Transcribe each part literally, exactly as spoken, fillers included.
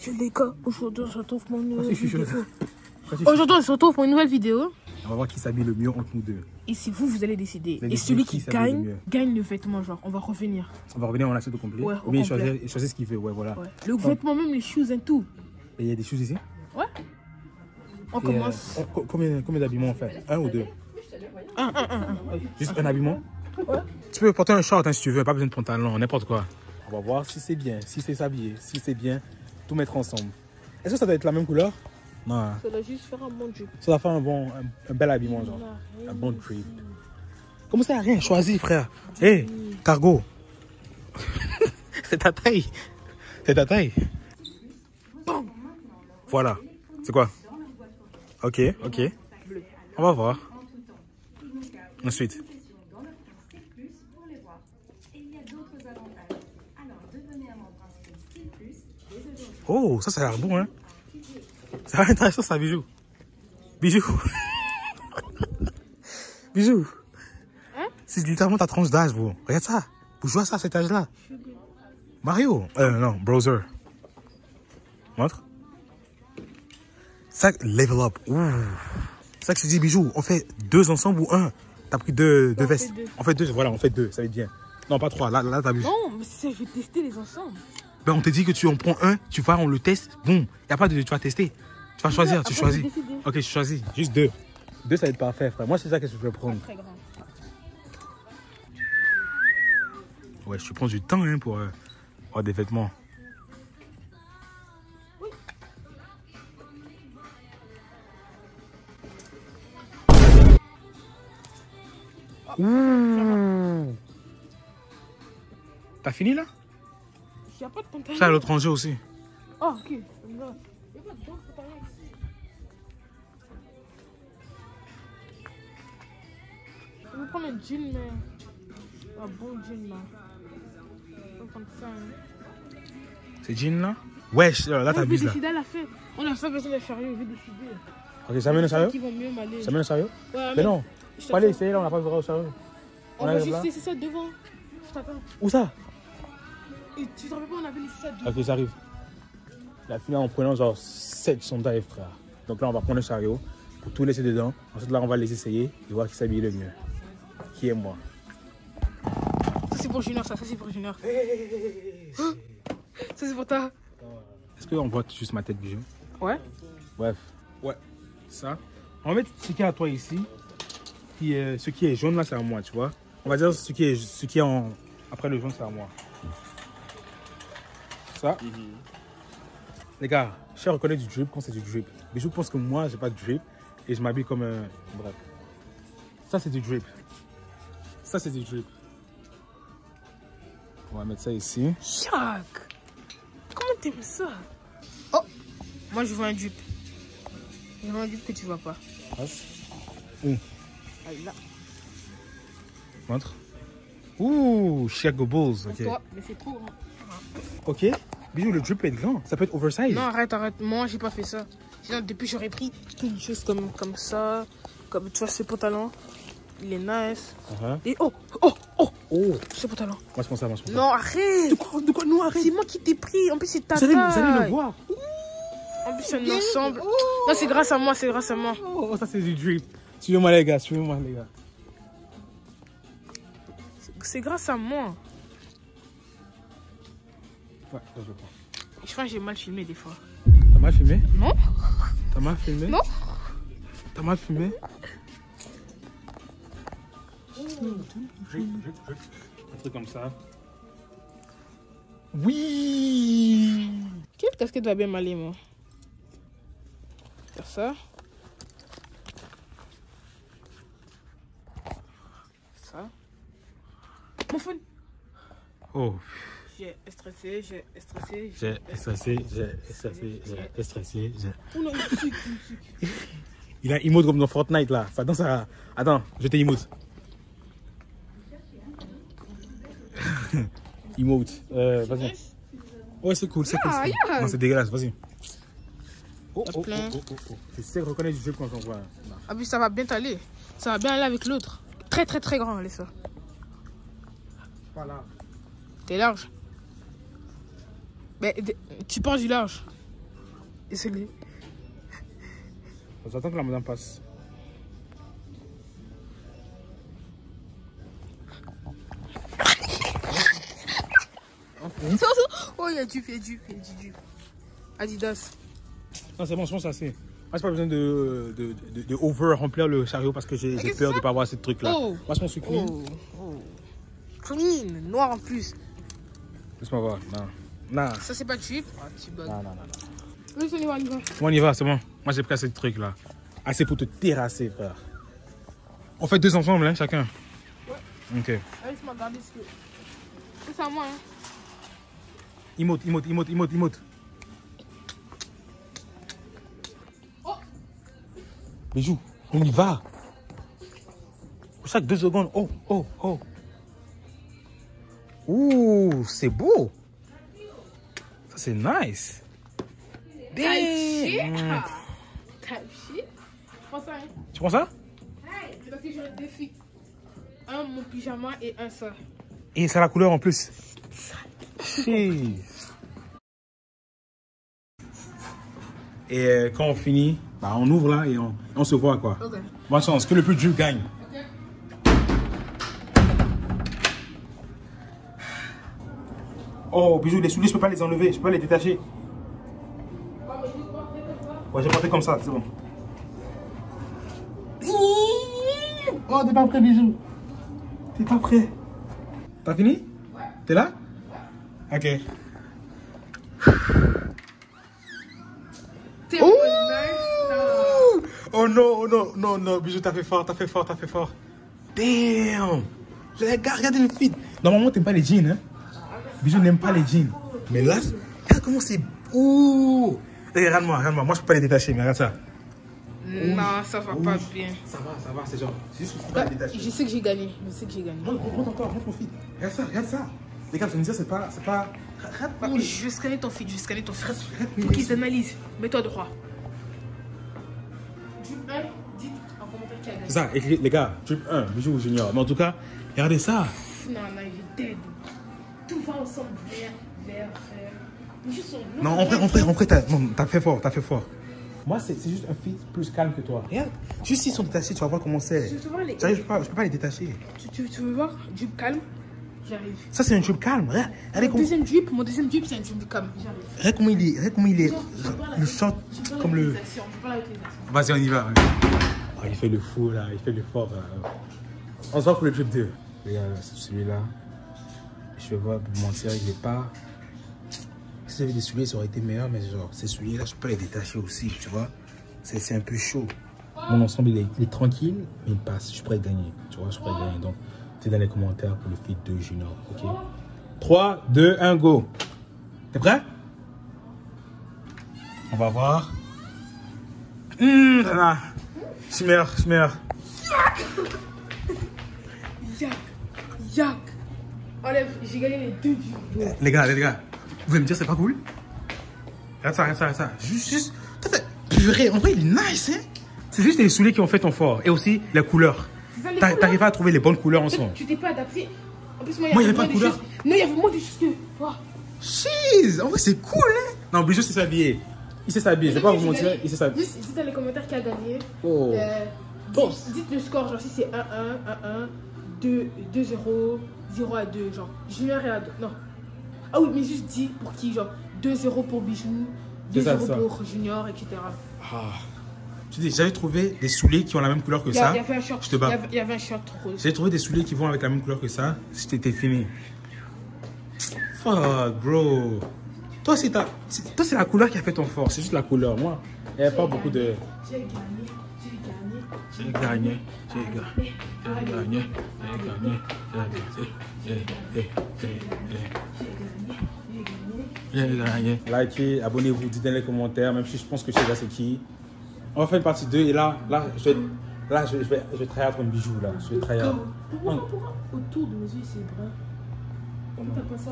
Ok les gars, aujourd'hui on se retrouve pour une nouvelle Ah, si, vidéo. si, Aujourd'hui on se retrouve pour une nouvelle vidéo. On va voir qui s'habille le mieux entre nous deux. Et c'est vous, vous allez décider. Mais Et celui qui qui s'habille le gagne, mieux. gagne le vêtement, genre on va revenir. On va revenir en assiette au complet. Ouais, au Ou bien il complet. choisit, il choisit ce qu'il veut, ouais, voilà. Ouais. Le vêtement, même les shoes et tout. Et il y a des choses ici. Ouais. On Et, commence. euh, on- combien combien d'habillements on fait? Un ou deux? Un, un, un, un. Oui. Juste un habillement? Ouais. Tu peux porter un short hein, si tu veux, pas besoin de pantalon, n'importe quoi. On va voir si c'est bien, si c'est s'habiller, si c'est bien, tout mettre ensemble. Est-ce que ça doit être la même couleur? Non. hein. Ça doit juste faire un bon drip. Ça doit faire un bon, un, un bel habillement, genre. Un bon drip. Comment ça, rien? Choisis, frère. Hé, hey, cargo. C'est ta taille. C'est ta taille. Voilà. C'est quoi? Ok, ok. On va voir. Ensuite. Oh, ça, ça a l'air bon, hein. Ça a l'air intéressant, ça, bijou. Bijou. Bijou. Hein? C'est littéralement ta tranche d'âge, bro. Regarde ça. Vous jouez à ça à cet âge-là. Mario. Euh, non, browser. Montre. Ça, level up. Ouh. C'est ça que je te dis, bijou. On fait deux ensemble ou un? T'as pris deux, deux on vestes. fait deux. On fait deux, voilà, on fait deux. Ça va être bien. Non, pas trois. Là, là, t'as vu. Non, mais c'est, je vais tester les ensembles. Ben, on te dit que tu en prends un, tu vas, on le teste. Bon, il n'y a pas de. Tu vas tester. Tu vas choisir, tu Après, choisis. j'ai décidé. Ok, tu choisis. Juste deux. Deux, ça va être parfait, frère. Moi, c'est ça que je vais prendre. Très grand. Ouais, je prends du temps hein, pour euh, avoir des vêtements. Ouh. T'as fini là? Il n'y a pas de pantalon. Ça, à l'autre rangée aussi. Oh, ok. Il n'y a pas d'autres pantalons ici. Je vais prendre un jean, mais. Un bon jean là. Je vais prendre ça. Hein. C'est jean là? Wesh, là, On t'abuses veut là. décider à la fin. On a pas besoin de sérieux, on veut décider. Ok, ça mène au sérieux? Qui vont mieux m'aller. Ça mène au sérieux? Ouais, Mais non. je Faut aller t'attends. essayer là, on n'a pas besoin au sérieux. On On va arrive juste là. laisser ça devant. Je t'attends. Où ça? Et tu te rappelles pas, on avait laissé ça devant. Ok, j'arrive. La finale en prenant genre sept sondages, frère. Donc là, on va prendre le chariot pour tout laisser dedans. Ensuite, là, on va les essayer et voir qui s'habille le mieux. Qui est moi? Ça c'est pour Junior, ça, ça c'est pour Junior. Ça c'est pour toi. Est-ce qu'on voit juste ma tête, bijou? Ouais. Bref. Ouais. Ça. On va mettre ce qui est à toi ici. Qui est, ce qui est jaune là, c'est à moi, tu vois. On va dire ce qui est, ce qui est en. Après le jaune, c'est à moi. Ça. Mm-hmm. Les gars, je sais reconnaître du drip quand c'est du drip. Bijou pense que moi, j'ai pas de drip et je m'habille comme un. Bref. Ça, c'est du drip. Ça, c'est du drip. On va mettre ça ici. Jacques, comment t'aimes ça? Oh, moi je vois un drip. Je vois un drip que tu vois pas. Passe. Où? Ah, là. Montre. Ouh, Chicago Bulls. Ok. Toi, mais c'est trop grand. Ok. Bijou, le drip peut être grand. Ça peut être oversize. Non, arrête, arrête. Moi, j'ai pas fait ça. Sinon, depuis, j'aurais pris une chose comme, comme ça. Comme, tu vois, ce pantalon. Il est nice. Uh-huh. Et oh, oh, oh, Oh. ce pantalon. Moi, je pense ça, moi, je pense ça. Non, arrête. De quoi, de quoi, non, arrête. C'est moi qui t'ai pris. En plus, c'est ta Vous allez, taille. vous allez le voir. En plus, c'est un ensemble. Non, c'est grâce à moi, c'est grâce à moi. Oh, ça, c'est du drip. Suivez-moi, les gars, suivez-moi, les gars. C'est grâce à moi. Ouais, ça, je prends. Je pense que j'ai mal filmé des fois. T'as mal filmé? Non. T'as mal filmé? Non. T'as mal filmé? Drip, drip, drip. Un truc comme ça. Oui! Quelle casquette va bien m'aller, moi? Faire ça. Ça. Mon phone. Oh. J'ai stressé, j'ai stressé. J'ai stressé, j'ai stressé, j'ai stressé, j'ai... Oh non, une musique, une musique. Il a emote comme dans Fortnite là. Ça danse à... Attends, je t'ai emote. Emote. Euh, vas-y. Ouais, c'est cool, c'est cool. Yeah, c'est cool. yeah. Non, c'est dégueulasse, vas-y. Oh, T'as oh, plein. oh, oh, oh. Tu sais reconnaître du jeu quand on voit. Ah oui, ça va bien t'aller. Ça va bien aller avec l'autre. Très très très grand, allez ça. Voilà. T'es large. Mais tu penses du large. Désolé. J'attends que la madame passe. Oh, il y a du, il y a du, il y a du, du. Adidas. Non, c'est bon, je pense que c'est assez. Moi, j'ai pas besoin de, de, de, de over remplir le chariot parce que j'ai peur de pas avoir ces trucs là. Oh. Moi, je pense que clean. Oh. Oh. Clean, noir en plus. Laisse-moi voir. Non. Non. Ça, c'est pas cheap. Ah, tu bugs. Non, non, non, non. Oui, on y va, on y va. Bon, on y va, c'est bon. Moi, j'ai pris assez de trucs là. Assez pour te terrasser, frère. On fait deux ensemble, hein, chacun. Ouais. Ok. Laisse-moi regarder ce que. C'est à moi, hein. Emote, emote, emote, emote, emote. Oh. Bijou, on y va. Pour chaque deux secondes. Oh, oh, oh. Ouh, c'est beau. Ça, c'est nice. Type shit. Damn. Type shit. Prends ça, hein. Tu prends ça? C'est parce que j'aurais deux filles. Un mon pyjama et un ça. Et c'est la couleur en plus. Jeez. Et euh, quand on finit, bah, on ouvre là et on, on se voit quoi. Ok. Bonne chance, que le plus dur gagne. Ok. Oh, Bijou, les souliers, je peux pas les enlever, je peux pas les détacher. Ouais, j'ai porté comme ça, c'est bon. Oh, t'es pas prêt, Bijou. T'es pas prêt. T'as fini? Ouais. T'es là? Ouais. Ok. T'es oh! Nice. Oh non, oh non, non, non, Bijou, t'as fait fort, t'as fait fort, t'as fait fort. Damn. Regarde, regardez le feed. Normalement, t'aimes pas les jeans, hein? Bijou n'aime pas les jeans. Mais là, regarde comment c'est beau. Regarde-moi, regarde-moi. Moi, je peux pas les détacher, mais regarde ça. Non, ça va pas bien. Ça va, ça va, c'est genre. C'est juste que je peux pas les détacher. Je sais que j'ai gagné. Je sais que j'ai gagné. Montre encore, montre mon feed. Regarde ça, regarde ça. Les gars, je me disais, c'est pas. C'est pas. Regarde, Papi, je vais scanner ton feed, je vais scanner ton feed. Pour qu'ils t'analysent. Mets-toi droit. Drip un, dites en commentaire qui a gagné. C'est ça, écrit, les gars, Drip un, Bijou ou Junior. Mais en tout cas, regardez ça. Non, non, il est dead. Tout va ensemble, vert, vert, vert. Non, en vrai, en vrai, en vrai, t'as t'as fait fort, t'as fait fort. Moi, c'est juste un feed plus calme que toi. Regarde, juste s'ils sont détachés, tu vas voir comment c'est. Les... J'arrive pas, je peux pas les détacher. Tu, tu, tu veux voir? Drip calme? J'arrive. Ça, c'est un drip calme. Regarde, mon, comment... deuxième drip, mon deuxième drip, c'est un drip calme. J'arrive. Regarde comment il est, regarde comment il est. Le short, comme le. Vas-y, on y va. Oh, il fait le fou là, il fait le fort. Là. On se voit pour le drip deux. Regarde, c'est celui-là. Je vais voir, pour mentir, il est pas. Si j'avais des souliers, ça aurait été meilleur, mais genre, ces souliers-là, je peux les détacher aussi, tu vois. C'est un peu chaud. Mon ensemble, il est, il est tranquille, mais il passe. Je pourrais gagner, tu vois, je pourrais gagner. Donc, c'est dans les commentaires pour le feed de Junior, ok? trois, deux, un, go. T'es prêt? On va voir. Hum, là. Je meurs, je meurs. Yak, yak. Enlève, j'ai gagné les deux du jour. Les gars, les gars. Vous voulez me dire c'est pas cool? Regarde ça, regarde ça, regarde ça. Juste, juste. Purée, en vrai, il est nice, hein? C'est juste les souliers qui ont fait ton fort. Et aussi la couleur. T'arrives à trouver les bonnes couleurs ensemble. Tu t'es pas adapté. En plus, moi, il n'y avait pas de couleur. Non, il y avait moins de choses que. Oh. Jeez, en vrai, c'est cool, hein? Non, Bijou sait s'habiller. Il sait s'habiller, je vais pas vous mentir, il sait s'habiller. Juste, dites dans les commentaires qui a gagné. Oh. Euh, dites, dites le score, genre si c'est un un, un un, deux zéro, zéro à deux, genre. Junior et à deux. Non. Ah oui, mais juste dis pour qui, genre deux zéro pour Bijou, deux zéro pour Junior, et cetera. Ah. Tu dis, j'avais trouvé des souliers qui ont la même couleur que ça. Il y avait un short, je te bats. Il y avait un short rose. J'ai trouvé des souliers qui vont avec la même couleur que ça. C'était fini. Fuck, bro. Toi, c'est la couleur qui a fait ton fort. C'est juste la couleur. Moi, il n'y a pas gagné. Beaucoup de. J'ai gagné. J'ai gagné. J'ai gagné. J'ai gagné. J'ai gagné. J'ai gagné. J'ai gagné. Likez, abonnez-vous, dites dans les commentaires, même si je pense que je sais pas c'est qui. On va faire une partie deux et là, là, je vais, là, je, je vais, je vais travailler pour une bijou là. Je vais travailler. Pourquoi, pourquoi autour de mes yeux c'est brun? Comment t'as pas ça?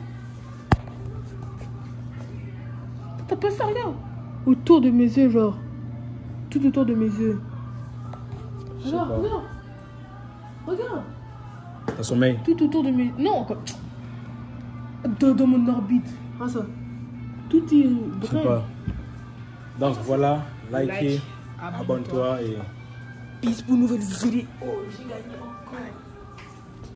T'as pas ça, regarde. Autour de mes yeux, genre. Tout autour de mes yeux. Regarde, regarde. Regarde. T'as sommeil? Tout autour de mes... Non, comme... Dans, dans mon orbite. Ah ça. Tout est brun. Je sais pas. Donc voilà, likez, Like, abonne-toi et... Peace pour nouvelles vidéos. Oh, j'ai gagné encore.